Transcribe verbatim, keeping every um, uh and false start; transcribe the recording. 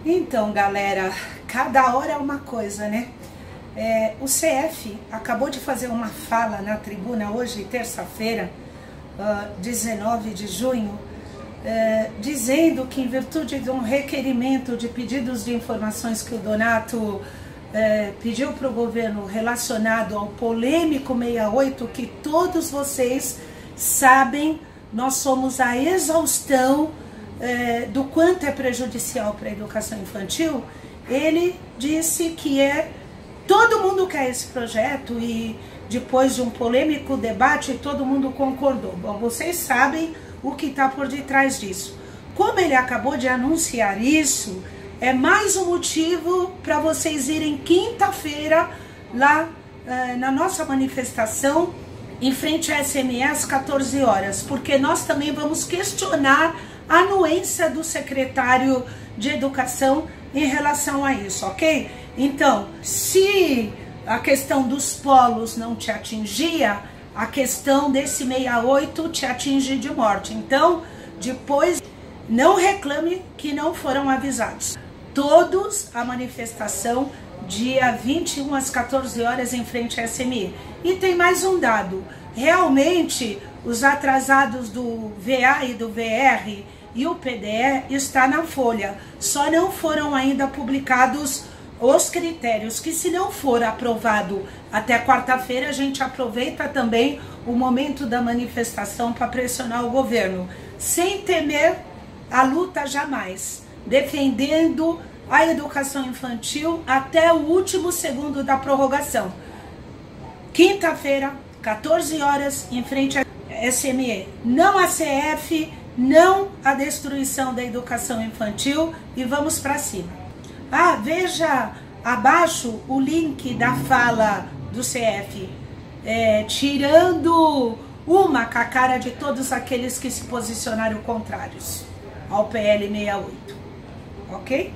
Então, galera, cada hora é uma coisa, né? É, o C F acabou de fazer uma fala na tribuna hoje, terça-feira, uh, dezenove de junho, uh, dizendo que em virtude de um requerimento de pedidos de informações que o Donato uh, pediu para o governo relacionado ao polêmico sessenta e oito, que todos vocês sabem, nós somos a exaustão É, do quanto é prejudicial para a educação infantil. Ele disse que é todo mundo quer esse projeto e depois de um polêmico debate todo mundo concordou. Bom, vocês sabem o que está por detrás disso. Como ele acabou de anunciar isso, é mais um motivo para vocês irem quinta-feira lá é, na nossa manifestação em frente à S M E às quatorze horas, porque nós também vamos questionar a anuência do secretário de Educação em relação a isso, ok? Então, se a questão dos polos não te atingia, a questão desse sessenta e oito te atinge de morte. Então, depois, não reclame que não foram avisados. Todos a manifestação, dia vinte e um às quatorze horas em frente à S M E. E tem mais um dado. Realmente, os atrasados do V A e do V R e o P D E está na folha. Só não foram ainda publicados os critérios, que se não for aprovado até quarta-feira, a gente aproveita também o momento da manifestação para pressionar o governo, sem temer a luta jamais, defendendo a educação infantil até o último segundo da prorrogação. Quinta-feira, quatorze horas, em frente à S M E. Não a C F, não a destruição da educação infantil, e vamos para cima. Ah, veja abaixo o link da fala do C F, é, tirando uma com a cara de todos aqueles que se posicionaram contrários ao P L sessenta e oito, ok?